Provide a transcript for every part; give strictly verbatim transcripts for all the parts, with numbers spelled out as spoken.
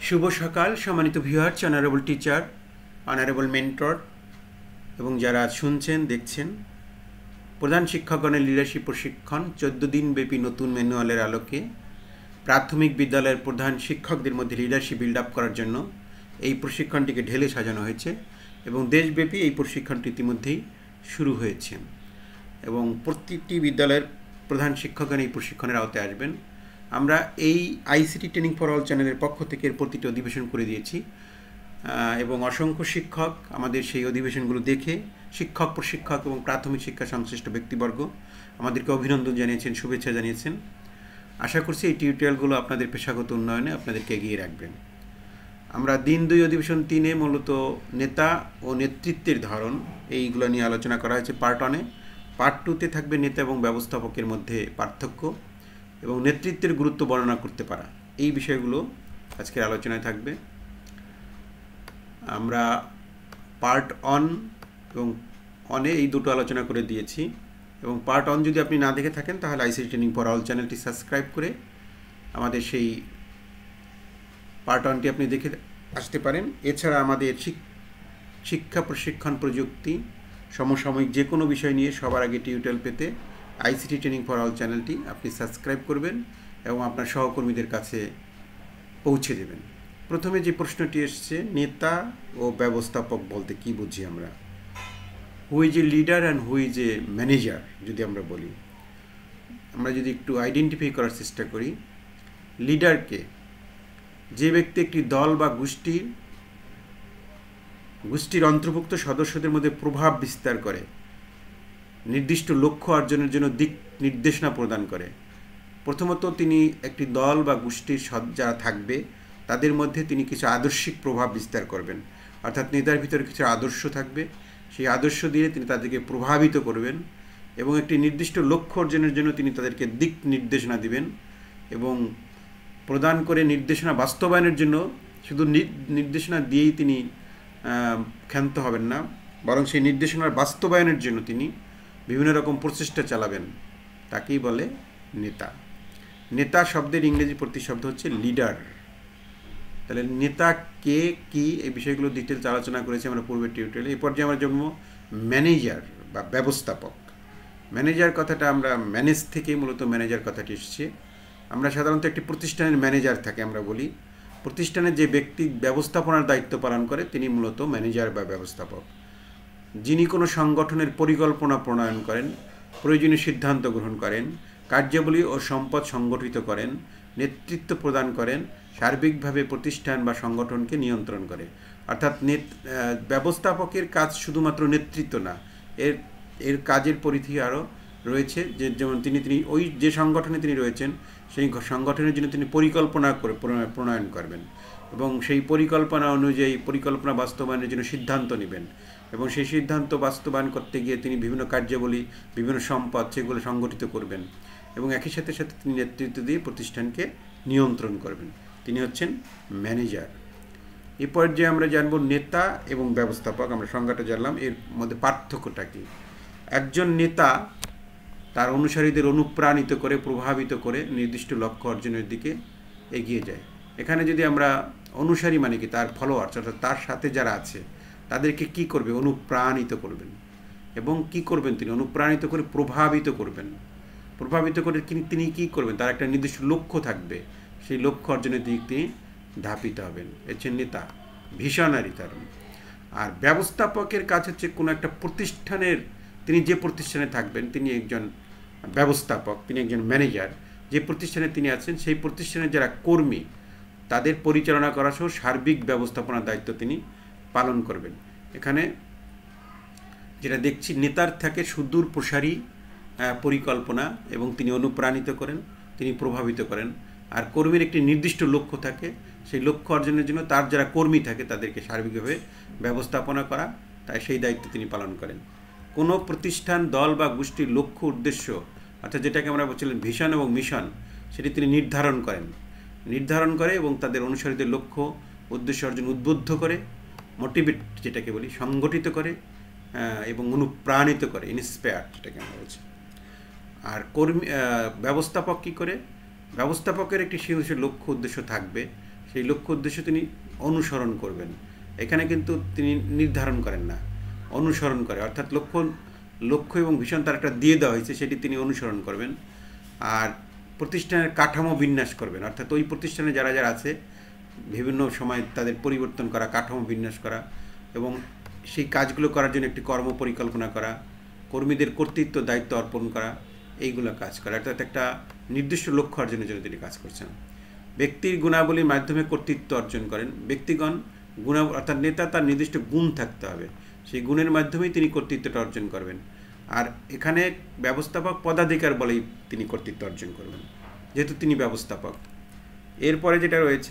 শুভ সকাল সম্মানিত viewers, honourable teacher, honourable mentor এবং যারা শুনছেন দেখছেন। প্রধান শিক্ষকগণের লিডারশিপ প্রশিক্ষণ চোদ্দ দিন ব্যাপী নতুন ম্যানুয়ালের আলোকে প্রাথমিক বিদ্যালয়ের প্রধান শিক্ষকদের মধ্যে লিডারশিপ বিল্ড আপ করার জন্য এই প্রশিক্ষণটিকে ঢেলে সাজানো হয়েছে এবং দেশব্যাপী এই প্রশিক্ষণটি ইতিমধ্যেই শুরু হয়েছে এবং প্রত্যেকটি বিদ্যালয়ের প্রধান শিক্ষকগণ এই প্রশিক্ষণের আওতায় আসবেন। আমরা এই আইসিটি ট্রেনিং ফর অল চ্যানেলের পক্ষ থেকে এর প্রতিটি অধিবেশন করে দিয়েছি এবং অসংখ্য শিক্ষক আমাদের সেই অধিবেশনগুলো দেখে শিক্ষক, প্রশিক্ষক এবং প্রাথমিক শিক্ষা সংশ্লিষ্ট ব্যক্তিবর্গ আমাদেরকে অভিনন্দন জানিয়েছেন, শুভেচ্ছা জানিয়েছেন। আশা করছি এই টিউটোরিয়ালগুলো আপনাদের পেশাগত উন্নয়নে আপনাদেরকে এগিয়ে রাখবেন। আমরা দিন দুই অধিবেশন তিনে মূলত নেতা ও নেতৃত্বের ধরন এইগুলো নিয়ে আলোচনা করা হয়েছে পার্ট ওয়ানে। পার্ট টুতে থাকবে নেতা এবং ব্যবস্থাপকের মধ্যে পার্থক্য এবং নেতৃত্বের গুরুত্ব বর্ণনা করতে পারা, এই বিষয়গুলো আজকের আলোচনায় থাকবে। আমরা পার্ট অন এবং অনে এই দুটো আলোচনা করে দিয়েছি এবং পার্ট অন যদি আপনি না দেখে থাকেন তাহলে আইসিটি ট্রেনিং ফর অল চ্যানেলটি সাবস্ক্রাইব করে আমাদের সেই পার্ট ওয়ানটি আপনি দেখে আসতে পারেন। এছাড়া আমাদের শিক্ষা, প্রশিক্ষণ, প্রযুক্তি, সমসাময়িক যে কোনো বিষয় নিয়ে সবার আগে টিউটোরিয়াল পেতে আইসিটি ট্রেনিং ফর অল চ্যানেলটি আপনি সাবস্ক্রাইব করবেন এবং আপনার সহকর্মীদের কাছে পৌঁছে দেবেন। প্রথমে যে প্রশ্নটি এসছে, নেতা ও ব্যবস্থাপক বলতে কি বুঝি আমরা? Who is a leader and who is a manager যদি আমরা বলি, আমরা যদি একটু আইডেন্টিফাই করার চেষ্টা করি, লিডারকে যে ব্যক্তি একটি দল বা গোষ্ঠীর গোষ্ঠীর অন্তর্ভুক্ত সদস্যদের মধ্যে প্রভাব বিস্তার করে, নির্দিষ্ট লক্ষ্য অর্জনের জন্য দিক নির্দেশনা প্রদান করে। প্রথমত তিনি একটি দল বা গোষ্ঠীর যারা থাকবে তাদের মধ্যে তিনি কিছু আদর্শিক প্রভাব বিস্তার করবেন, অর্থাৎ নেতার ভিতরে কিছু আদর্শ থাকবে, সেই আদর্শ দিয়ে তিনি তাদেরকে প্রভাবিত করবেন এবং একটি নির্দিষ্ট লক্ষ্য অর্জনের জন্য তিনি তাদেরকে দিক নির্দেশনা দিবেন এবং প্রদান করে নির্দেশনা বাস্তবায়নের জন্য শুধু নির্দেশনা দিয়েই তিনি ক্ষান্ত হবেন না, বরং সেই নির্দেশনার বাস্তবায়নের জন্য তিনি বিভিন্ন রকম প্রচেষ্টা চালাবেন। তাকেই বলে নেতা। নেতা শব্দের ইংরেজি প্রতিশব্দ হচ্ছে লিডার। তাহলে নেতা কে, কি, এই বিষয়গুলো ডিটেলস আলোচনা করেছি আমরা পূর্বের টিউটোরিয়ালে। এই পর্যায়ে আমরা জন্ম ম্যানেজার বা ব্যবস্থাপক। ম্যানেজার কথাটা আমরা ম্যানেজ থেকে মূলত ম্যানেজার কথাটি এসেছে। আমরা সাধারণত একটি প্রতিষ্ঠানের ম্যানেজার থাকে আমরা বলি, প্রতিষ্ঠানের যে ব্যক্তি ব্যবস্থাপনার দায়িত্ব পালন করে তিনি মূলত ম্যানেজার বা ব্যবস্থাপক। যিনি কোনো সংগঠনের পরিকল্পনা প্রণয়ন করেন, প্রয়োজনীয় সিদ্ধান্ত গ্রহণ করেন, কার্যাবলী ও সম্পদ সংগঠিত করেন, নেতৃত্ব প্রদান করেন, সার্বিকভাবে প্রতিষ্ঠান বা সংগঠনকে নিয়ন্ত্রণ করে। অর্থাৎ নেত ব্যবস্থাপকের কাজ শুধুমাত্র নেতৃত্ব না, এর এর কাজের পরিধি আরও রয়েছে। যে যেমন তিনি তিনি ওই যে সংগঠনে তিনি রয়েছেন সেই সংগঠনের জন্য তিনি পরিকল্পনা করে প্রণয়ন করবেন এবং সেই পরিকল্পনা অনুযায়ী পরিকল্পনা বাস্তবায়নের জন্য সিদ্ধান্ত নেবেন এবং সেই সিদ্ধান্ত বাস্তবায়ন করতে গিয়ে তিনি বিভিন্ন কার্যাবলী, বিভিন্ন সম্পদ সেগুলো সংগঠিত করবেন এবং একই সাথে সাথে তিনি নেতৃত্ব দিয়ে প্রতিষ্ঠানকে নিয়ন্ত্রণ করবেন। তিনি হচ্ছেন ম্যানেজার। এই পর্যায়ে আমরা জানব নেতা এবং ব্যবস্থাপক। আমরা সংজ্ঞাটা জানলাম, এর মধ্যে পার্থক্যটা কী। একজন নেতা তার অনুসারীদের অনুপ্রাণিত করে, প্রভাবিত করে নির্দিষ্ট লক্ষ্য অর্জনের দিকে এগিয়ে যায়। এখানে যদি আমরা অনুসারী মানে কি, তার ফলোয়ার্স অর্থাৎ তার সাথে যারা আছে তাদেরকে কি করবে? অনুপ্রাণিত করবেন। এবং কি করবেন? তিনি অনুপ্রাণিত করে প্রভাবিত করবেন। প্রভাবিত করে তিনি কি করবেন? তার একটা নির্দিষ্ট লক্ষ্য থাকবে, সেই লক্ষ্য অর্জনের দিক তিনি ধাপিত হবেন। হচ্ছে নেতা, ভিশনারি তার। আর ব্যবস্থাপকের কাজ হচ্ছে কোনো একটা প্রতিষ্ঠানের, তিনি যে প্রতিষ্ঠানে থাকবেন তিনি একজন ব্যবস্থাপক, তিনি একজন ম্যানেজার। যে প্রতিষ্ঠানে তিনি আছেন সেই প্রতিষ্ঠানের যারা কর্মী তাদের পরিচালনা করা সহ সার্বিক ব্যবস্থাপনার দায়িত্ব তিনি পালন করবেন। এখানে যেটা দেখছি, নেতার থাকে সুদূর প্রসারী পরিকল্পনা এবং তিনি অনুপ্রাণিত করেন, তিনি প্রভাবিত করেন। আর কর্মীর একটি নির্দিষ্ট লক্ষ্য থাকে, সেই লক্ষ্য অর্জনের জন্য তার যারা কর্মী থাকে তাদেরকে সার্বিকভাবে ব্যবস্থাপনা করা, তাই সেই দায়িত্ব তিনি পালন করেন। কোনো প্রতিষ্ঠান, দল বা গোষ্ঠীর লক্ষ্য, উদ্দেশ্য অর্থাৎ যেটাকে আমরা বলছিলাম ভিশন এবং মিশন, সেটি তিনি নির্ধারণ করেন নির্ধারণ করে এবং তাদের অনুসারীদের লক্ষ্য, উদ্দেশ্য অর্জন উদ্বুদ্ধ করে, মোটিভেট যেটাকে বলি, সংগঠিত করে এবং অনুপ্রাণিত করে, ইন্সপায়ার যেটাকে আমরা বলছি। আর কর্মী ব্যবস্থাপক কী করে? ব্যবস্থাপকের একটি সুনির্দিষ্ট লক্ষ্য উদ্দেশ্য থাকবে, সেই লক্ষ্য উদ্দেশ্য তিনি অনুসরণ করবেন। এখানে কিন্তু তিনি নির্ধারণ করেন না, অনুসরণ করে, অর্থাৎ লক্ষ্য লক্ষ্য এবং ভিশন তার একটা দিয়ে দেওয়া হয়েছে, সেটি তিনি অনুসরণ করবেন। আর প্রতিষ্ঠানের কাঠামো বিন্যাস করবেন, অর্থাৎ ওই প্রতিষ্ঠানে যারা যারা আছে বিভিন্ন সময় তাদের পরিবর্তন করা, কাঠামো বিন্যাস করা এবং সেই কাজগুলো করার জন্য একটি কর্ম পরিকল্পনা করা, কর্মীদের কর্তৃত্ব দায়িত্ব অর্পণ করা, এইগুলো কাজ করা, অর্থাৎ একটা নির্দিষ্ট লক্ষ্য অর্জনের জন্য তিনি কাজ করছেন। ব্যক্তির গুণাবলীর মাধ্যমে কর্তৃত্ব অর্জন করেন। ব্যক্তিগণ গুণা অর্থাৎ নেতা তার নির্দিষ্ট গুণ থাকতে হবে, সেই গুণের মাধ্যমেই তিনি কর্তৃত্বটা অর্জন করবেন। আর এখানে ব্যবস্থাপক পদাধিকার বলেই তিনি কর্তৃত্ব অর্জন করবেন, যেহেতু তিনি ব্যবস্থাপক। এরপরে যেটা রয়েছে,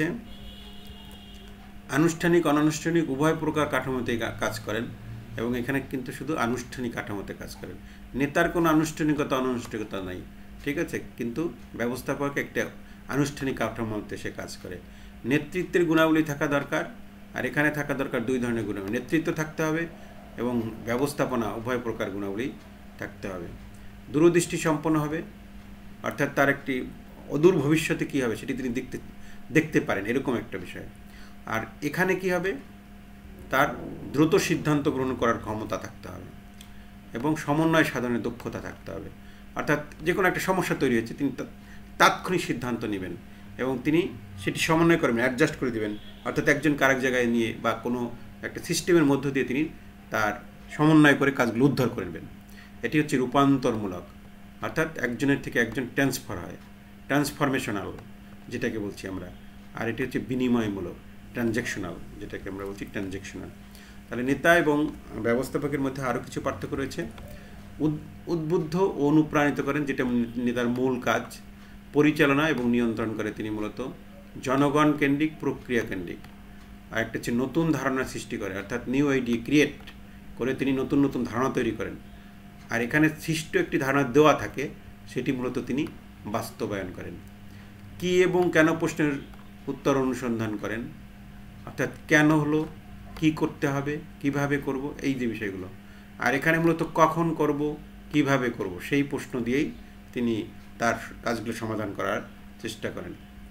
আনুষ্ঠানিক অনানুষ্ঠানিক উভয় প্রকার কাঠামোতে কাজ করেন, এবং এখানে কিন্তু শুধু আনুষ্ঠানিক কাঠামোতে কাজ করেন। নেতার কোনো আনুষ্ঠানিকতা অনানুষ্ঠানিকতা নাই, ঠিক আছে, কিন্তু ব্যবস্থাপক একটা আনুষ্ঠানিক কাঠামোতে সে কাজ করে। নেতৃত্বের গুণাবলী থাকা দরকার, আর এখানে থাকা দরকার দুই ধরনের গুণাবলী, নেতৃত্ব থাকতে হবে এবং ব্যবস্থাপনা উভয় প্রকার গুণাবলী থাকতে হবে। দূরদৃষ্টি সম্পন্ন হবে, অর্থাৎ তার একটি অদূর ভবিষ্যতে কী হবে সেটি তিনি দেখতে দেখতে পারেন, এরকম একটা বিষয়। আর এখানে কি হবে, তার দ্রুত সিদ্ধান্ত গ্রহণ করার ক্ষমতা থাকতে হবে এবং সমন্বয় সাধনের দক্ষতা থাকতে হবে, অর্থাৎ যে কোনো একটা সমস্যা তৈরি হয়েছে তিনি তাৎক্ষণিক সিদ্ধান্ত নেবেন এবং তিনি সেটি সমন্বয় করবেন, অ্যাডজাস্ট করে দেবেন, অর্থাৎ একজনকে আরেক জায়গায় নিয়ে বা কোনো একটা সিস্টেমের মধ্য দিয়ে তিনি তার সমন্বয় করে কাজগুলো উদ্ধার করবেন। এটি হচ্ছে রূপান্তরমূলক, অর্থাৎ একজনের থেকে একজন ট্রান্সফার হয়, ট্রান্সফরমেশনাল যেটাকে বলছি আমরা। আর এটি হচ্ছে বিনিময়মূলক, ট্রানজ্যাকশনাল যেটাকে আমরা বলছি ট্রানজ্যাকশনাল। তাহলে নেতা এবং ব্যবস্থাপকের মধ্যে আরও কিছু পার্থক্য রয়েছে। উদ্বুদ্ধ ও অনুপ্রাণিত করেন, যেটা নেতার মূল কাজ। পরিচালনা এবং নিয়ন্ত্রণ করে তিনি মূলত। জনগণ কেন্দ্রিক, প্রক্রিয়া কেন্দ্রিক। আর একটা হচ্ছে নতুন ধারণা সৃষ্টি করে, অর্থাৎ নিউ আইডিয়া ক্রিয়েট করে তিনি নতুন নতুন ধারণা তৈরি করেন। আর এখানে সৃষ্ট একটি ধারণা দেওয়া থাকে, সেটি মূলত তিনি বাস্তবায়ন করেন। কি এবং কেন প্রশ্নের উত্তর অনুসন্ধান করেন, অর্থাৎ কেন হলো, কি করতে হবে, কিভাবে করব, এই যে বিষয়গুলো। আর এখানে মূলত কখন করব, কিভাবে করব, সেই প্রশ্ন দিয়েই তিনি তার কাজগুলো সমাধান করার চেষ্টা করেন।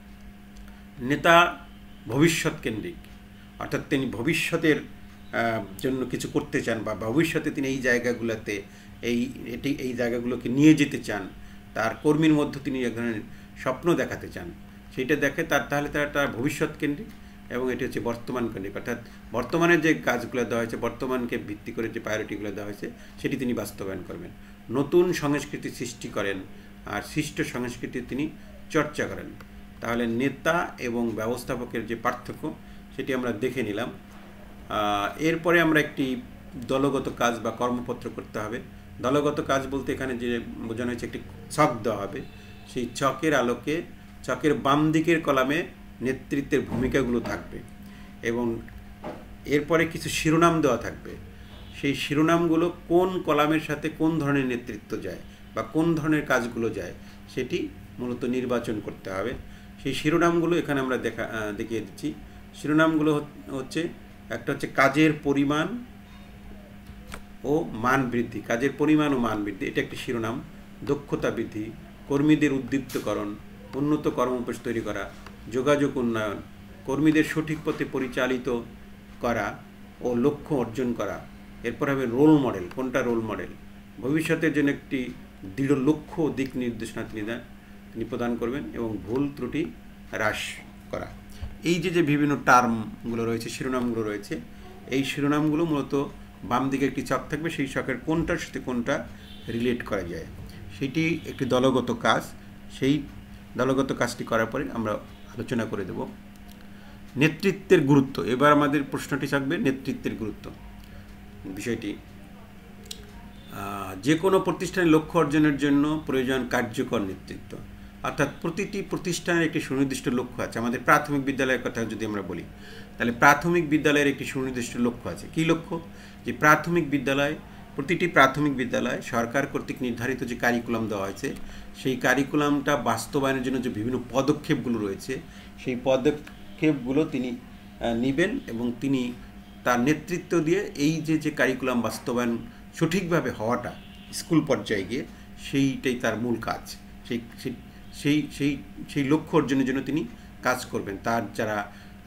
নেতা ভবিষ্যৎ কেন্দ্রিক, অর্থাৎ তিনি ভবিষ্যতের জন্য কিছু করতে চান বা ভবিষ্যতে তিনি এই জায়গাগুলোতে এই এটি এই জায়গাগুলোকে নিয়ে যেতে চান, তার কর্মীর মধ্যে তিনি এক ধরনের স্বপ্ন দেখাতে চান, সেইটা দেখে তার তাহলে তার তার ভবিষ্যৎ কেন্দ্রিক। এবং এটি হচ্ছে বর্তমান কেন্দ্রিক, অর্থাৎ বর্তমানে যে কাজগুলো দেওয়া হয়েছে, বর্তমানকে ভিত্তি করে যে প্রায়োরিটিগুলো দেওয়া হয়েছে সেটি তিনি বাস্তবায়ন করবেন। নতুন সংস্কৃতি সৃষ্টি করেন আর সৃষ্ট সংস্কৃতি তিনি চর্চা করেন। তাহলে নেতা এবং ব্যবস্থাপকের যে পার্থক্য সেটি আমরা দেখে নিলাম। এরপরে আমরা একটি দলগত কাজ বা কর্মপত্র করতে হবে। দলগত কাজ বলতে এখানে যে বোঝানো হয়েছে, একটি ছক দেওয়া হবে, সেই ছকের আলোকে ছকের বাম দিকের কলামে নেতৃত্বের ভূমিকাগুলো থাকবে এবং এরপরে কিছু শিরোনাম দেওয়া থাকবে। সেই শিরোনামগুলো কোন কলামের সাথে কোন ধরনের নেতৃত্ব যায় বা কোন ধরনের কাজগুলো যায় সেটি মূলত নির্বাচন করতে হবে। সেই শিরোনামগুলো এখানে আমরা দেখা দেখিয়ে দিচ্ছি। শিরোনামগুলো হচ্ছে, একটা হচ্ছে কাজের পরিমাণ ও মান বৃদ্ধি, কাজের পরিমাণ ও মান বৃদ্ধি, এটা একটি শিরোনাম। দক্ষতা বৃদ্ধি, কর্মীদের উদ্দীপ্তকরণ, উন্নত কর্মপরিবেশ তৈরি করা, যোগাযোগ উন্নয়ন, কর্মীদের সঠিক পথে পরিচালিত করা ও লক্ষ্য অর্জন করা। এরপর হবে রোল মডেল, কোনটা রোল মডেল, ভবিষ্যতের জন্য একটি দৃঢ় লক্ষ্য ও দিক নির্দেশনা তিনি দেন তিনি প্রদান করবেন এবং ভুল ত্রুটি হ্রাস করা। এই যে যে বিভিন্ন টার্মগুলো রয়েছে, শিরোনামগুলো রয়েছে, এই শিরোনামগুলো মূলত বাম দিকে একটি ছক থাকবে, সেই ছকের কোনটার সাথে কোনটা রিলেট করা যায় সেটি একটি দলগত কাজ। সেই দলগত কাজটি করার পরে আমরা আলোচনা করে দেব নেতৃত্বের গুরুত্ব। এবার আমাদের প্রশ্নটি থাকবে নেতৃত্বের গুরুত্ব বিষয়টি। যে কোনো প্রতিষ্ঠানের লক্ষ্য অর্জনের জন্য প্রয়োজন কার্যকর নেতৃত্ব, অর্থাৎ প্রতিটি প্রতিষ্ঠানের একটি সুনির্দিষ্ট লক্ষ্য আছে। আমাদের প্রাথমিক বিদ্যালয়ের কথা যদি আমরা বলি, তাহলে প্রাথমিক বিদ্যালয়ের একটি সুনির্দিষ্ট লক্ষ্য আছে। কী লক্ষ্য? যে প্রাথমিক বিদ্যালয়, প্রতিটি প্রাথমিক বিদ্যালয় সরকার কর্তৃক নির্ধারিত যে কারিকুলাম দেওয়া হয়েছে, সেই কারিকুলামটা বাস্তবায়নের জন্য যে বিভিন্ন পদক্ষেপগুলো রয়েছে, সেই পদক্ষেপগুলো তিনি নেবেন এবং তিনি তার নেতৃত্ব দিয়ে এই যে যে কারিকুলাম বাস্তবায়ন সঠিকভাবে হওয়াটা স্কুল পর্যায়ে গিয়ে, সেইটাই তার মূল কাজ। সেই সেই সেই সেই লক্ষ্য অর্জনের জন্য তিনি কাজ করবেন, তার যারা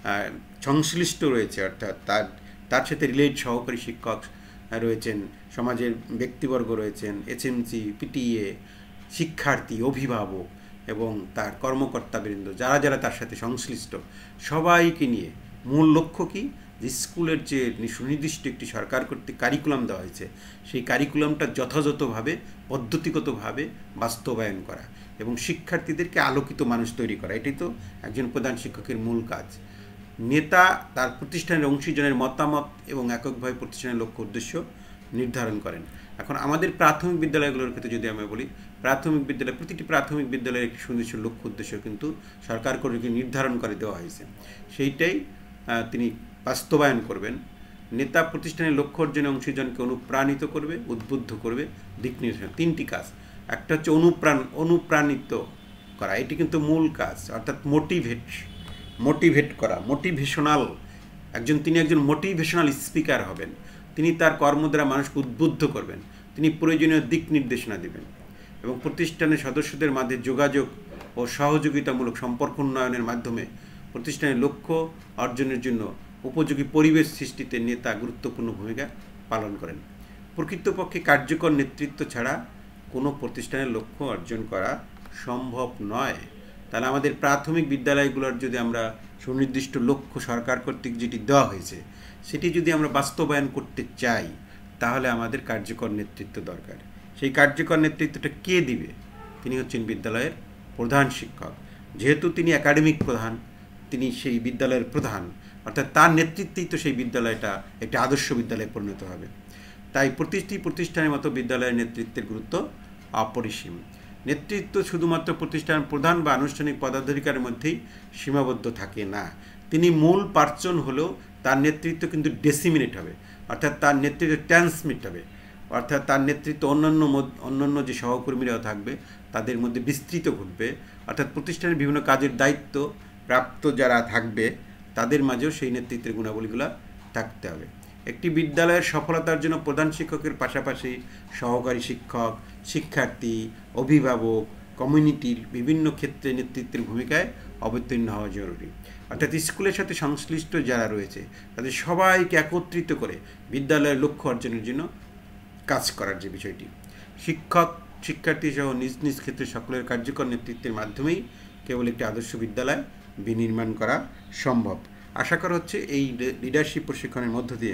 সংশ্লিষ্ট রয়েছে, অর্থাৎ তার তার সাথে রিলেট সহকারী শিক্ষক রয়েছেন, সমাজের ব্যক্তিবর্গ রয়েছেন, এসএমসি, পিটিএ, শিক্ষার্থী, অভিভাবক এবং তার কর্মকর্তাবৃন্দ যারা যারা তার সাথে সংশ্লিষ্ট, সবাইকে নিয়ে মূল লক্ষ্য কী, যে স্কুলের যে সুনির্দিষ্ট একটি সরকার কর্তৃক কারিকুলাম দেওয়া হয়েছে সেই কারিকুলামটা যথাযথভাবে পদ্ধতিগতভাবে বাস্তবায়ন করা এবং শিক্ষার্থীদেরকে আলোকিত মানুষ তৈরি করা, এটাই তো একজন প্রধান শিক্ষকের মূল কাজ। নেতা তার প্রতিষ্ঠানের অংশীজনের মতামত এবং এককভাবে প্রতিষ্ঠানের লক্ষ্য উদ্দেশ্য নির্ধারণ করেন। এখন আমাদের প্রাথমিক বিদ্যালয়গুলোর ক্ষেত্রে যদি আমরা বলি, প্রাথমিক বিদ্যালয় প্রতিটি প্রাথমিক বিদ্যালয়ের একটি সুনির্দিষ্ট লক্ষ্য উদ্দেশ্য কিন্তু সরকার কর্তৃক নির্ধারণ করে দেওয়া হয়েছে, সেইটাই তিনি বাস্তবায়ন করবেন। নেতা প্রতিষ্ঠানের লক্ষ্য অর্জনে অংশীজনকে অনুপ্রাণিত করবে, উদ্বুদ্ধ করবে, দিক নির্দেশনা। তিনটি কাজ, একটা হচ্ছে অনুপ্রাণ অনুপ্রাণিত করা, এটি কিন্তু মূল কাজ, অর্থাৎ মোটিভেট মোটিভেট করা, মোটিভেশনাল একজন তিনি একজন মোটিভেশনাল স্পিকার হবেন। তিনি তার কর্ম দ্বারা মানুষকে উদ্বুদ্ধ করবেন, তিনি প্রয়োজনীয় দিক নির্দেশনা দেবেন এবং প্রতিষ্ঠানের সদস্যদের মাঝে যোগাযোগ ও সহযোগিতামূলক সম্পর্ক উন্নয়নের মাধ্যমে প্রতিষ্ঠানের লক্ষ্য অর্জনের জন্য উপযোগী পরিবেশ সৃষ্টিতে নেতা গুরুত্বপূর্ণ ভূমিকা পালন করেন। প্রকৃতপক্ষে কার্যকর নেতৃত্ব ছাড়া কোনো প্রতিষ্ঠানের লক্ষ্য অর্জন করা সম্ভব নয়। তাহলে আমাদের প্রাথমিক বিদ্যালয়গুলোর যদি আমরা সুনির্দিষ্ট লক্ষ্য সরকার কর্তৃক যেটি দেওয়া হয়েছে সেটি যদি আমরা বাস্তবায়ন করতে চাই তাহলে আমাদের কার্যকর নেতৃত্ব দরকার। সেই কার্যকর নেতৃত্বটা কে দিবে? তিনি হচ্ছেন বিদ্যালয়ের প্রধান শিক্ষক। যেহেতু তিনি একাডেমিক প্রধান, তিনি সেই বিদ্যালয়ের প্রধান, অর্থাৎ তার নেতৃত্বেই তো সেই বিদ্যালয়টা একটি আদর্শ বিদ্যালয়ে পরিণত হবে। তাই প্রতিটি প্রতিষ্ঠানের মতো বিদ্যালয়ের নেতৃত্বের গুরুত্ব অপরিসীম। নেতৃত্ব শুধুমাত্র প্রতিষ্ঠান প্রধান বা আনুষ্ঠানিক পদাধিকারের মধ্যেই সীমাবদ্ধ থাকে না, তিনি মূল পার্সন হলেও তার নেতৃত্ব কিন্তু ডেসিমিনেট হবে, অর্থাৎ তার নেতৃত্ব ট্রান্সমিট হবে, অর্থাৎ তার নেতৃত্ব অন্যান্য অন্যান্য যে সহকর্মীরাও থাকবে তাদের মধ্যে বিস্তৃত ঘটবে, অর্থাৎ প্রতিষ্ঠানের বিভিন্ন কাজের দায়িত্ব প্রাপ্ত যারা থাকবে তাদের মাঝেও সেই নেতৃত্বের গুণাবলীগুলো থাকতে হবে। একটি বিদ্যালয়ের সফলতার জন্য প্রধান শিক্ষকের পাশাপাশি সহকারী শিক্ষক, শিক্ষার্থী, অভিভাবক, কমিউনিটির বিভিন্ন ক্ষেত্রে নেতৃত্বের ভূমিকায় অবতীর্ণ হওয়া জরুরি। অর্থাৎ স্কুলের সাথে সংশ্লিষ্ট যারা রয়েছে তাদের সবাইকে একত্রিত করে বিদ্যালয়ের লক্ষ্য অর্জনের জন্য কাজ করার যে বিষয়টি, শিক্ষক, শিক্ষার্থী সহ নিজ নিজ ক্ষেত্রে সকলের কার্যকর নেতৃত্বের মাধ্যমেই কেবল একটি আদর্শ বিদ্যালয় বিনির্মাণ করা সম্ভব। আশা করা হচ্ছে এই লিডারশিপ প্রশিক্ষণের মধ্য দিয়ে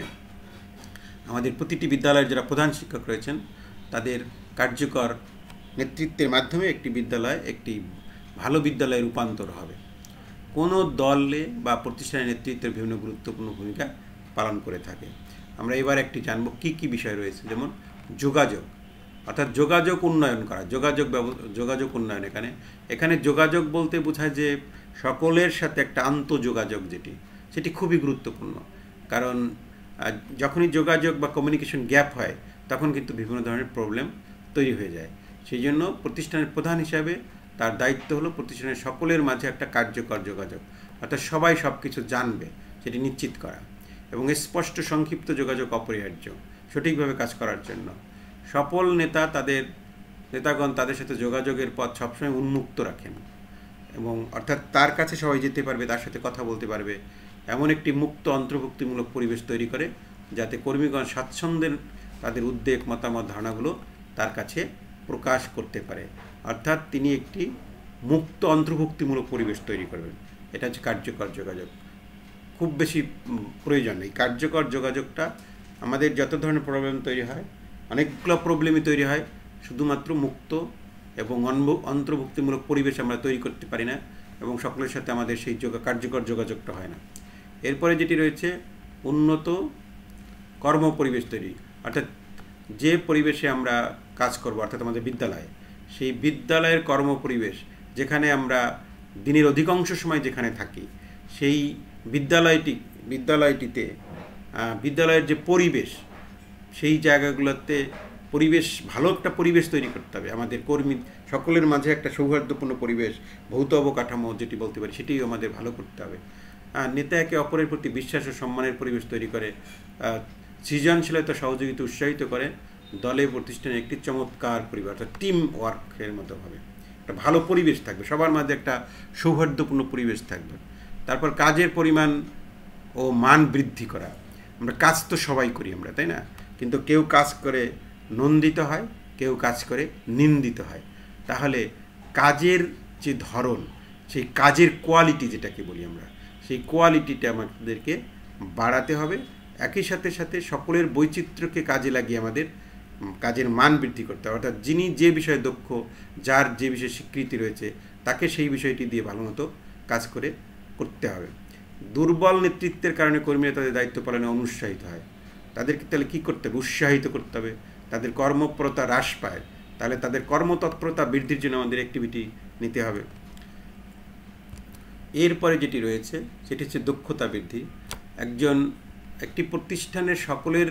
আমাদের প্রতিটি বিদ্যালয়ের যারা প্রধান শিক্ষক রয়েছেন তাদের কার্যকর নেতৃত্বের মাধ্যমে একটি বিদ্যালয় একটি ভালো বিদ্যালয়ে রূপান্তর হবে। কোনো দলে বা প্রতিষ্ঠানের নেতৃত্বের বিভিন্ন গুরুত্বপূর্ণ ভূমিকা পালন করে থাকে। আমরা এবার একটি জানব কী কী বিষয় রয়েছে, যেমন যোগাযোগ, অর্থাৎ যোগাযোগ উন্নয়ন করা, যোগাযোগ যোগাযোগ উন্নয়ন। এখানে এখানে যোগাযোগ বলতে বোঝায় যে সকলের সাথে একটা আন্তঃযোগাযোগ, যেটি সেটি খুবই গুরুত্বপূর্ণ, কারণ যখনই যোগাযোগ বা কমিউনিকেশন গ্যাপ হয় তখন কিন্তু বিভিন্ন ধরনের প্রবলেম তৈরি হয়ে যায়। সেই জন্য প্রতিষ্ঠানের প্রধান হিসাবে তার দায়িত্ব হলো প্রতিষ্ঠানের সকলের মাঝে একটা কার্যকর যোগাযোগ, অর্থাৎ সবাই সব কিছু জানবে সেটি নিশ্চিত করা এবং স্পষ্ট সংক্ষিপ্ত যোগাযোগ অপরিহার্য সঠিকভাবে কাজ করার জন্য। সফল নেতা তাদের নেতাগণ তাদের সাথে যোগাযোগের পথ সবসময় উন্মুক্ত রাখেন এবং অর্থাৎ তার কাছে সবাই যেতে পারবে, তার সাথে কথা বলতে পারবে, এমন একটি মুক্ত অন্তর্ভুক্তিমূলক পরিবেশ তৈরি করে যাতে কর্মীগণ স্বাচ্ছন্দ্যের তাদের উদ্বেগ, মতামত, ধারণাগুলো তার কাছে প্রকাশ করতে পারে। অর্থাৎ তিনি একটি মুক্ত অন্তর্ভুক্তিমূলক পরিবেশ তৈরি করবেন। এটা হচ্ছে কার্যকর যোগাযোগ। খুব বেশি প্রয়োজন নেই, কার্যকর যোগাযোগটা আমাদের যত ধরনের প্রবলেম তৈরি হয়, অনেকগুলো প্রবলেমই তৈরি হয় শুধুমাত্র মুক্ত এবং অন্তর্ভুক্তিমূলক পরিবেশ আমরা তৈরি করতে পারি না এবং সকলের সাথে আমাদের সেই যোগা কার্যকর যোগাযোগটা হয় না। এরপরে যেটি রয়েছে উন্নত কর্ম পরিবেশ তৈরি, অর্থাৎ যে পরিবেশে আমরা কাজ করব, অর্থাৎ আমাদের বিদ্যালয়, সেই বিদ্যালয়ের কর্ম পরিবেশ যেখানে আমরা দিনের অধিকাংশ সময় যেখানে থাকি সেই বিদ্যালয়টি বিদ্যালয়টিতে বিদ্যালয়ের যে পরিবেশ সেই জায়গাগুলোতে পরিবেশ ভালো একটা পরিবেশ তৈরি করতে হবে। আমাদের কর্মী সকলের মাঝে একটা সৌহার্দ্যপূর্ণ পরিবেশ, ভৌত অবকাঠামো যেটি বলতে পারি সেটিও আমাদের ভালো করতে হবে। নেতা একে অপরের প্রতি বিশ্বাস ও সম্মানের পরিবেশ তৈরি করে, সৃজনশীলতা, সহযোগিতা উৎসাহিত করে, দলে প্রতিষ্ঠানের একটি চমৎকার পরিবার, অর্থাৎ টিম ওয়ার্কের মতো হবে। একটা ভালো পরিবেশ থাকবে, সবার মাঝে একটা সৌহার্দ্যপূর্ণ পরিবেশ থাকবে। তারপর কাজের পরিমাণ ও মান বৃদ্ধি করা। আমরা কাজ তো সবাই করি আমরা, তাই না? কিন্তু কেউ কাজ করে নন্দিত হয়, কেউ কাজ করে নিন্দিত হয়। তাহলে কাজের যে ধরন, সেই কাজের কোয়ালিটি যেটাকে বলি আমরা, সেই কোয়ালিটিটা আমাদেরকে বাড়াতে হবে। একই সাথে সাথে সকলের বৈচিত্র্যকে কাজে লাগিয়ে আমাদের কাজের মান বৃদ্ধি করতে হবে। অর্থাৎ যিনি যে বিষয়ে দক্ষ, যার যে বিষয়ে স্বীকৃতি রয়েছে, তাকে সেই বিষয়টি দিয়ে ভালো মতো কাজ করে করতে হবে। দুর্বল নেতৃত্বের কারণে কর্মীরা তাদের দায়িত্ব পালনে অনুৎসাহিত হয়। তাদেরকে তাহলে কী করতে হবে? উৎসাহিত করতে হবে। তাদের কর্মপরতা হ্রাস পায়, তাহলে তাদের কর্মতৎপরতা বৃদ্ধির জন্য আমাদের অ্যাক্টিভিটি নিতে হবে। এরপরে যেটি রয়েছে সেটি হচ্ছে দক্ষতা বৃদ্ধি। একজন একটি প্রতিষ্ঠানের সকলের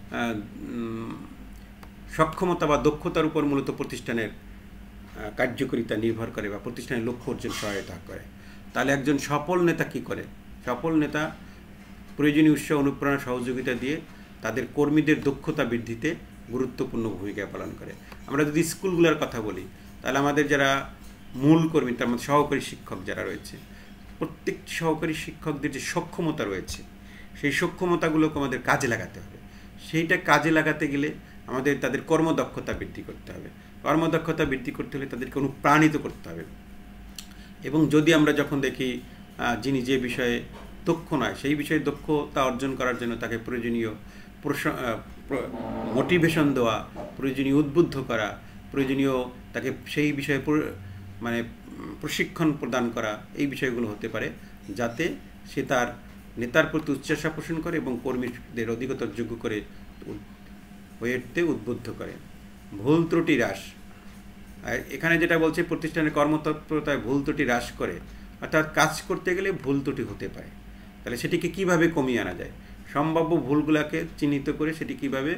সক্ষমতা বা দক্ষতার উপর মূলত প্রতিষ্ঠানের কার্যকারিতা নির্ভর করে বা প্রতিষ্ঠানের লক্ষ্য অর্জন সহায়তা করে। তাহলে একজন সফল নেতা কী করে? সফল নেতা প্রয়োজনীয় উৎসাহ, অনুপ্রেরণা, সহযোগিতা দিয়ে তাদের কর্মীদের দক্ষতা বৃদ্ধিতে গুরুত্বপূর্ণ ভূমিকা পালন করে। আমরা যদি স্কুলগুলোর কথা বলি, তাহলে আমাদের যারা মূল কর্মী, তার মধ্যে সহকারী শিক্ষক যারা রয়েছে, প্রত্যেকটি সহকারী শিক্ষকদের যে সক্ষমতা রয়েছে, সেই সক্ষমতাগুলোকে আমাদের কাজে লাগাতে হবে। সেইটা কাজে লাগাতে গেলে আমাদের তাদের কর্মদক্ষতা বৃদ্ধি করতে হবে। কর্মদক্ষতা বৃদ্ধি করতে হলে তাদেরকে অনুপ্রাণিত করতে হবে। এবং যদি আমরা যখন দেখি যিনি যে বিষয়ে দক্ষ নয়, সেই বিষয়ে দক্ষতা অর্জন করার জন্য তাকে প্রয়োজনীয় মোটিভেশন দেওয়া, প্রয়োজনীয় উদ্বুদ্ধ করা, প্রয়োজনীয় তাকে সেই বিষয়ে মানে প্রশিক্ষণ প্রদান করা, এই বিষয়গুলো হতে পারে, যাতে সে তার নেতার প্রতি উচ্চাসা পোষণ করে এবং কর্মীদের অধিকতর যোগ্য করে হয়ে উঠতে উদ্বুদ্ধ করে। ভুল ত্রুটি হ্রাস। আর এখানে যেটা বলছে প্রতিষ্ঠানের কর্মতৎপরতায় ভুল ত্রুটি হ্রাস করে, অর্থাৎ কাজ করতে গেলে ভুল ত্রুটি হতে পারে, তাহলে সেটিকে কিভাবে কমিয়ে আনা যায়, সম্ভাব্য ভুলগুলোকে চিহ্নিত করে সেটি কিভাবে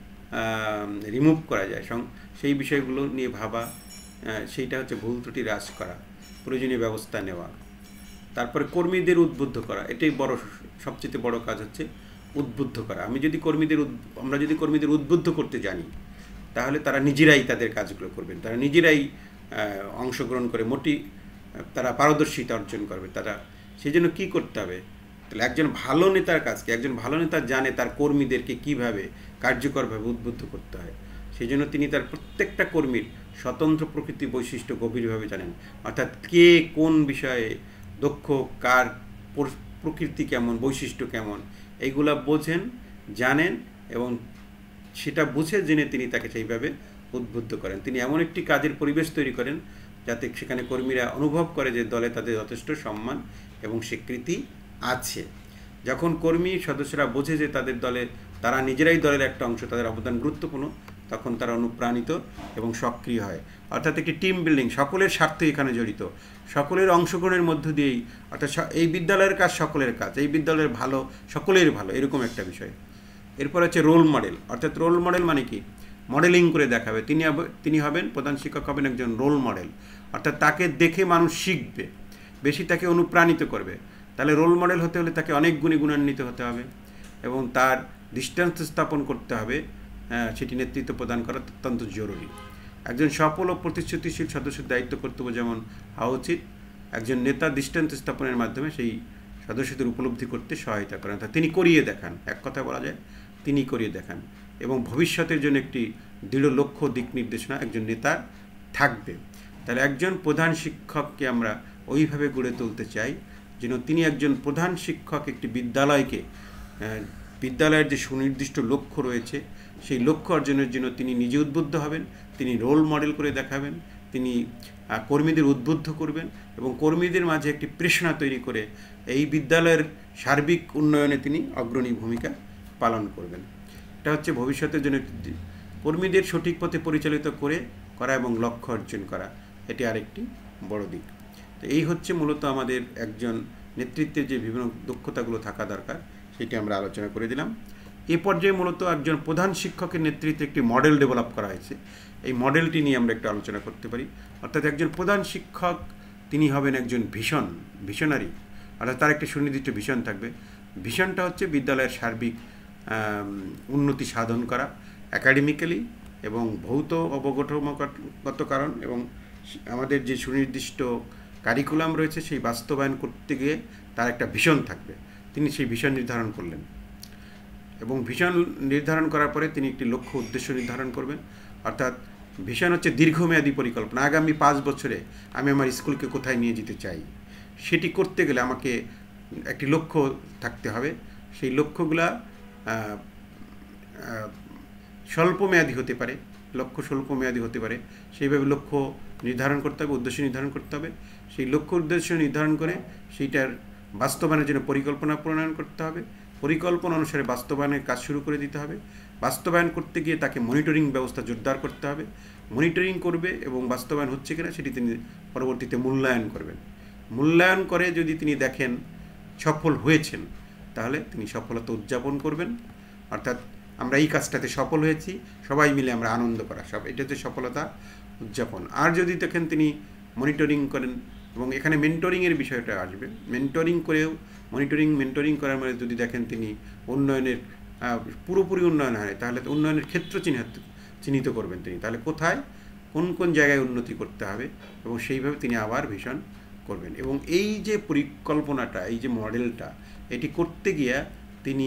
রিমুভ করা যায়, সেই বিষয়গুলো নিয়ে ভাবা, সেইটা হচ্ছে ভুল ত্রুটি হ্রাস করা, প্রয়োজনীয় ব্যবস্থা নেওয়া। তারপরে কর্মীদের উদ্বুদ্ধ করা, এটাই বড় সবচেয়ে বড় কাজ হচ্ছে উদ্বুদ্ধ করা। আমি যদি কর্মীদের আমরা যদি কর্মীদের উদ্বুদ্ধ করতে জানি, তাহলে তারা নিজেরাই তাদের কাজগুলো করবেন, তারা নিজেরাই অংশগ্রহণ করে মোটি তারা পারদর্শিতা অর্জন করবে। তারা সেই জন্য কী করতে হবে? তাহলে একজন ভালো নেতার কাজকে, একজন ভালো নেতা জানে তার কর্মীদেরকে কিভাবে কার্যকরভাবে উদ্বুদ্ধ করতে হয়। সেই জন্য তিনি তার প্রত্যেকটা কর্মীর স্বতন্ত্র প্রকৃতি বৈশিষ্ট্য গভীরভাবে জানেন। অর্থাৎ কে কোন বিষয়ে দক্ষ, কার প্রকৃতি কেমন, বৈশিষ্ট্য কেমন, এইগুলা বোঝেন, জানেন, এবং সেটা বুঝে জেনে তিনি তাকে সেইভাবে উদ্বুদ্ধ করেন। তিনি এমন একটি কাজের পরিবেশ তৈরি করেন যাতে সেখানে কর্মীরা অনুভব করে যে দলে তাদের যথেষ্ট সম্মান এবং স্বীকৃতি আছে। যখন কর্মী সদস্যরা বোঝে যে তাদের দলে তারা নিজেরাই দলের একটা অংশ, তাদের অবদান গুরুত্বপূর্ণ, তখন তারা অনুপ্রাণিত এবং সক্রিয় হয়। অর্থাৎ একটি টিম বিল্ডিং, সকলের স্বার্থ এখানে জড়িত, সকলের অংশগ্রহণের মধ্য দিয়েই, অর্থাৎ এই বিদ্যালয়ের কাজ সকলের কাজ, এই বিদ্যালয়ের ভালো সকলের ভালো, এরকম একটা বিষয়। এরপর হচ্ছে রোল মডেল। অর্থাৎ রোল মডেল মানে কি? মডেলিং করে দেখাবে। তিনি তিনি হবেন, প্রধান শিক্ষক হবেন একজন রোল মডেল। অর্থাৎ তাকে দেখে মানুষ শিখবে, বেশি তাকে অনুপ্রাণিত করবে। তাহলে রোল মডেল হতে হলে তাকে অনেক গুণে গুণান্বিত হতে হবে এবং তার দৃষ্টান্ত স্থাপন করতে হবে, সেটি নেতৃত্ব প্রদান করা অত্যন্ত জরুরি। একজন সফল ও প্রতিশ্রুতিশীল সদস্যের দায়িত্ব কর্তব্য যেমন হওয়া উচিত, একজন নেতা দৃষ্টান্ত স্থাপনের মাধ্যমে সেই সদস্যদের উপলব্ধি করতে সহায়তা করেন। তা তিনি করিয়ে দেখান, এক কথা বলা যায় তিনি করিয়ে দেখান, এবং ভবিষ্যতের জন্য একটি দৃঢ় লক্ষ্য, দিক নির্দেশনা একজন নেতার থাকবে। তাহলে একজন প্রধান শিক্ষককে আমরা ওইভাবে গড়ে তুলতে চাই যেন তিনি একজন প্রধান শিক্ষক একটি বিদ্যালয়কে, বিদ্যালয়ের যে সুনির্দিষ্ট লক্ষ্য রয়েছে সেই লক্ষ্য অর্জনের জন্য তিনি নিজে উদ্বুদ্ধ হবেন, তিনি রোল মডেল করে দেখাবেন, তিনি কর্মীদের উদ্বুদ্ধ করবেন এবং কর্মীদের মাঝে একটি প্রেরণা তৈরি করে এই বিদ্যালয়ের সার্বিক উন্নয়নে তিনি অগ্রণী ভূমিকা পালন করবেন। এটা হচ্ছে ভবিষ্যতের জন্য কর্মীদের সঠিক পথে পরিচালিত করে করা এবং লক্ষ্য অর্জন করা, এটি আরেকটি বড় দিক। তো এই হচ্ছে মূলত আমাদের একজন নেতৃত্বের যে বিভিন্ন দক্ষতাগুলো থাকা দরকার, সেটি আমরা আলোচনা করে দিলাম। এ পর্যায়ে মূলত একজন প্রধান শিক্ষকের নেতৃত্বে একটি মডেল ডেভেলপ করা হয়েছে। এই মডেলটি নিয়ে আমরা একটু আলোচনা করতে পারি। অর্থাৎ একজন প্রধান শিক্ষক তিনি হবেন একজন ভিশন ভিশনারি, অর্থাৎ তার একটি সুনির্দিষ্ট ভিশন থাকবে। ভিশনটা হচ্ছে বিদ্যালয়ের সার্বিক উন্নতি সাধন করা, একাডেমিক্যালি এবং ভৌত অবকাঠামোগত কারণ এবং আমাদের যে সুনির্দিষ্ট কারিকুলাম রয়েছে সেই বাস্তবায়ন করতে গিয়ে তার একটা ভিশন থাকবে। তিনি সেই ভিশন নির্ধারণ করলেন এবং ভিশন নির্ধারণ করার পরে তিনি একটি লক্ষ্য উদ্দেশ্য নির্ধারণ করবেন। অর্থাৎ ভিশন হচ্ছে দীর্ঘমেয়াদী পরিকল্পনা। আগামী পাঁচ বছরে আমি আমার স্কুলকে কোথায় নিয়ে যেতে চাই, সেটি করতে গেলে আমাকে একটি লক্ষ্য থাকতে হবে। সেই লক্ষ্যগুলা স্বল্পমেয়াদী হতে পারে, লক্ষ্য স্বল্পমেয়াদী হতে পারে, সেইভাবে লক্ষ্য নির্ধারণ করতে হবে, উদ্দেশ্য নির্ধারণ করতে হবে। সেই লক্ষ্য উদ্দেশ্য নির্ধারণ করে সেইটার বাস্তবায়নের জন্য পরিকল্পনা প্রণয়ন করতে হবে। পরিকল্পনা অনুসারে বাস্তবায়নের কাজ শুরু করে দিতে হবে। বাস্তবায়ন করতে গিয়ে তাকে মনিটরিং ব্যবস্থা জোরদার করতে হবে। মনিটরিং করবে এবং বাস্তবায়ন হচ্ছে কিনা সেটি তিনি পরবর্তীতে মূল্যায়ন করবেন। মূল্যায়ন করে যদি তিনি দেখেন সফল হয়েছেন, তাহলে তিনি সফলতা উদযাপন করবেন। অর্থাৎ আমরা এই কাজটাতে সফল হয়েছি, সবাই মিলে আমরা আনন্দ করা, সব এটা হচ্ছে সফলতা উদযাপন। আর যদি দেখেন তিনি মনিটরিং করেন, এবং এখানে মেন্টরিংয়ের বিষয়টা আসবে, মেন্টরিং করেও মনিটরিং মেন্টরিং করার মানে যদি দেখেন তিনি উন্নয়নের পুরোপুরি উন্নয়ন হয়, তাহলে উন্নয়নের ক্ষেত্র চিহ্নিত চিহ্নিত করবেন তিনি, তাহলে কোথায় কোন কোন জায়গায় উন্নতি করতে হবে এবং সেইভাবে তিনি আবার ভিশন করবেন। এবং এই যে পরিকল্পনাটা, এই যে মডেলটা, এটি করতে গিয়ে তিনি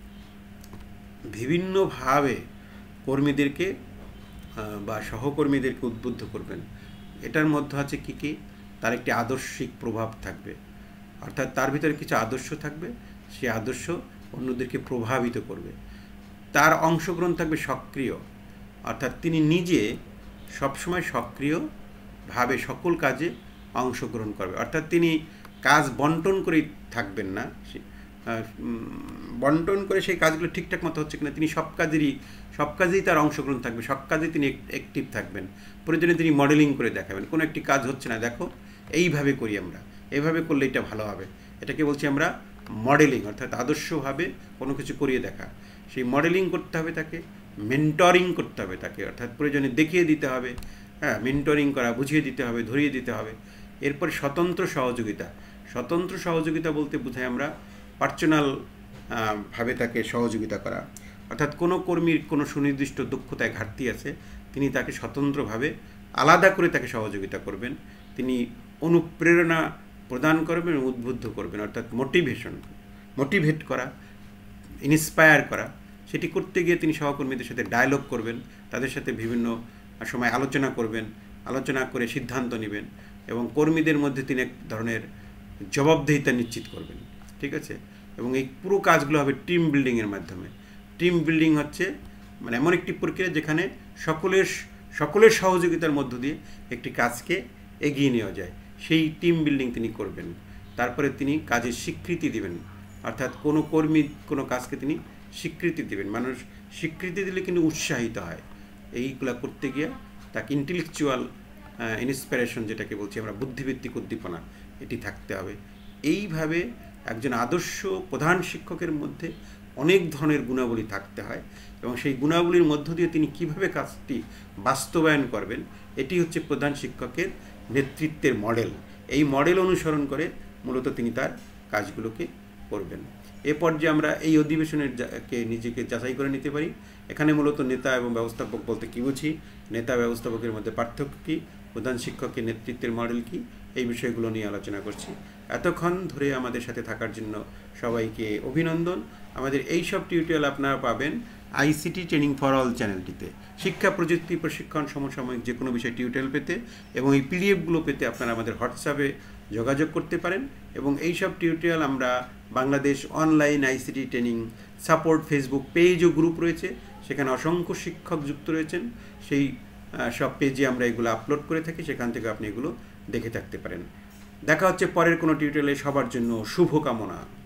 বিভিন্নভাবে কর্মীদেরকে বা সহকর্মীদেরকে উদ্বুদ্ধ করবেন। এটার মধ্যে আছে কী কী? তার একটি আদর্শিক প্রভাব থাকবে, অর্থাৎ তার ভিতরে কিছু আদর্শ থাকবে, সেই আদর্শ অন্যদেরকে প্রভাবিত করবে। তার অংশগ্রহণ থাকবে সক্রিয়, অর্থাৎ তিনি নিজে সবসময় সক্রিয়ভাবে সকল কাজে অংশগ্রহণ করবে। অর্থাৎ তিনি কাজ বন্টন করেই থাকবেন না, বন্টন করে সেই কাজগুলো ঠিকঠাক মতো হচ্ছে কিনা তিনি সব কাজেরই সব কাজেই তার অংশগ্রহণ থাকবে, সব কাজেই তিনি অ্যাক্টিভ থাকবেন। প্রয়োজনে তিনি মডেলিং করে দেখাবেন, কোনো একটি কাজ হচ্ছে না, দেখো এইভাবে করি আমরা, এইভাবে করলে এটা ভালো হবে, এটাকে বলছি আমরা মডেলিং, অর্থাৎ আদর্শভাবে কোনো কিছু করিয়ে দেখা। সেই মডেলিং করতে হবে তাকে, মেন্টরিং করতে হবে তাকে, অর্থাৎ প্রয়োজনে দেখিয়ে দিতে হবে, হ্যাঁ মেন্টরিং করা, বুঝিয়ে দিতে হবে, ধরিয়ে দিতে হবে। এরপর স্বতন্ত্র সহযোগিতা। স্বতন্ত্র সহযোগিতা বলতে বোঝাই আমরা পার্সোনাল ভাবে তাকে সহযোগিতা করা, অর্থাৎ কোনো কর্মীর কোনো সুনির্দিষ্ট দক্ষতায় ঘাটতি আছে, তিনি তাকে স্বতন্ত্রভাবে আলাদা করে তাকে সহযোগিতা করবেন। তিনি অনুপ্রেরণা প্রদান করবেন, উদ্বুদ্ধ করবেন, অর্থাৎ মোটিভেশন, মোটিভেট করা, ইন্সপায়ার করা। সেটি করতে গিয়ে তিনি সহকর্মীদের সাথে ডায়লগ করবেন, তাদের সাথে বিভিন্ন সময় আলোচনা করবেন, আলোচনা করে সিদ্ধান্ত নেবেন এবং কর্মীদের মধ্যে তিনি এক ধরনের জবাবদিহিতা নিশ্চিত করবেন। ঠিক আছে? এবং এই পুরো কাজগুলো হবে টিম বিল্ডিংয়ের মাধ্যমে। টিম বিল্ডিং হচ্ছে মানে এমন একটি প্রক্রিয়া যেখানে সকলের সকলের সহযোগিতার মধ্য দিয়ে একটি কাজকে এগিয়ে নেওয়া যায়, সেই টিম বিল্ডিং তিনি করবেন। তারপরে তিনি কাজের স্বীকৃতি দিবেন, অর্থাৎ কোনো কর্মী কোনো কাজকে তিনি স্বীকৃতি দেবেন। মানুষ স্বীকৃতি দিলে কিন্তু উৎসাহিত হয়। এইগুলা করতে গিয়ে তাকে ইন্টেলেকচুয়াল ইন্সপিরেশন, যেটাকে বলছি আমরা বুদ্ধিভিত্তিক উদ্দীপনা, এটি থাকতে হবে। এইভাবে একজন আদর্শ প্রধান শিক্ষকের মধ্যে অনেক ধরনের গুণাবলী থাকতে হয় এবং সেই গুণাবলীর মধ্য দিয়ে তিনি কিভাবে কাজটি বাস্তবায়ন করবেন, এটি হচ্ছে প্রধান শিক্ষকের নেতৃত্বের মডেল। এই মডেল অনুসরণ করে মূলত তিনি তার কাজগুলোকে করবেন। এ পর্যায়ে আমরা এই অধিবেশনের কে নিজেকে যাচাই করে নিতে পারি। এখানে মূলত নেতা এবং ব্যবস্থাপক বলতে কী বুঝি, নেতা ব্যবস্থাপকের মধ্যে পার্থক্য কী, প্রধান শিক্ষকের নেতৃত্বের মডেল কী, এই বিষয়গুলো নিয়ে আলোচনা করছি। এতক্ষণ ধরে আমাদের সাথে থাকার জন্য সবাইকে অভিনন্দন। আমাদের এই সব টিউটোরিয়াল আপনারা পাবেন আইসিটি ট্রেনিং ফর অল চ্যানেলটিতে। শিক্ষা প্রযুক্তি প্রশিক্ষণ সমসাময়িক যে কোনো বিষয় টিউটোরিয়াল পেতে এবং এই পিডিএফগুলো পেতে আপনারা আমাদের হোয়াটসঅ্যাপে যোগাযোগ করতে পারেন। এবং এই সব টিউটোরিয়াল আমরা Bangladesh online ICT training support Facebook page ও গ্রুপ রয়েছে, সেখানে অসংখ্য শিক্ষক যুক্ত রয়েছেন, সেই সব পেজে আমরা এগুলো আপলোড করে থাকি, সেখান থেকে আপনি এগুলো দেখে থাকতে পারেন। দেখা হচ্ছে পরের কোনো টিউটোরিয়ালে। সবার জন্য শুভকামনা।